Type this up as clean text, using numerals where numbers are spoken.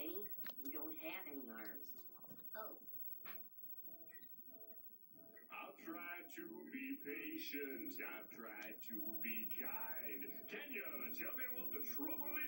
Benny. You don't have any arms. Oh. I've tried to be patient. I've tried to be kind. Can you tell me what the trouble